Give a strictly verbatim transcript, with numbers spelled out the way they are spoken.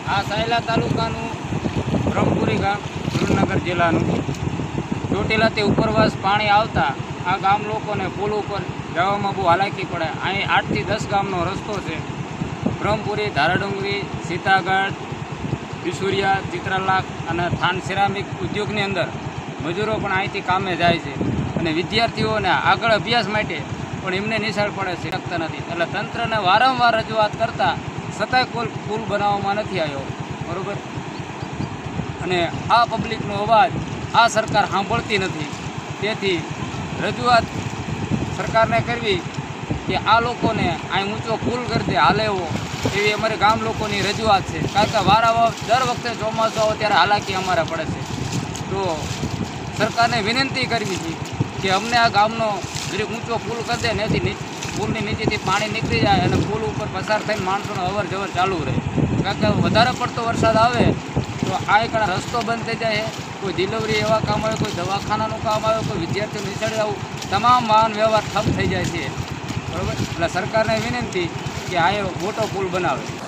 આ સાયલા તાલુકાનું બ્રહ્મપુરી ગામ સુરેન્દ્રનગર જિલ્લાનું ચોટીલાથી ઉપરવાસ પાણી આવતા આ ગામ લોકોને પુલ ઉપર જવામાં બહુ હાલાકી પડે। અહીં આઠથી દસ ગામનો રસ્તો છે। બ્રહ્મપુરી, ધારાડુંગરી, સીતાગઢ, વિસુરિયા, ચિત્રલાખ અને થાન સિરામિક ઉદ્યોગની અંદર મજૂરો પણ અહીંથી કામે જાય છે અને વિદ્યાર્થીઓને આગળ અભ્યાસ માટે પણ એમને નિશાળ પડે છે, શકતા નથી। એટલે તંત્રને વારંવાર રજૂઆત કરતાં છતાંય કોઈ પુલ બનાવવામાં નથી આવ્યો, બરાબર। અને આ પબ્લિકનો અવાજ આ સરકાર સાંભળતી નથી। તેથી રજૂઆત સરકારને કરવી કે આ લોકોને અહીં ઊંચો પુલ કરી દે હાલે એવો, એવી અમારે ગામ લોકોની રજૂઆત છે। કારણ કે વારંવાર દર વખતે ચોમાસું આવે ત્યારે હાલાકી અમારે પડે છે। તો સરકારને વિનંતી કરવી છે કે અમને આ ગામનો જરીક ઊંચો પુલ કરી દે, એથી પુલની નીચેથી પાણી નીકળી જાય અને પુલ ઉપર પસાર થઈને માણસોનો અવર જવર ચાલુ રહે। કારણ કે વધારે પડતો વરસાદ આવે તો આ એક રસ્તો બંધ થઈ જાય છે, કોઈ ડિલિવરી એવા કામ આવે, કોઈ દવાખાનાનું કામ આવે, કોઈ વિદ્યાર્થીઓ નિશાળે આવું, તમામ વાહન વ્યવહાર ઠપ થઈ જાય છે, બરાબર। એટલે સરકારને વિનંતી કે આ મોટો પુલ બનાવે।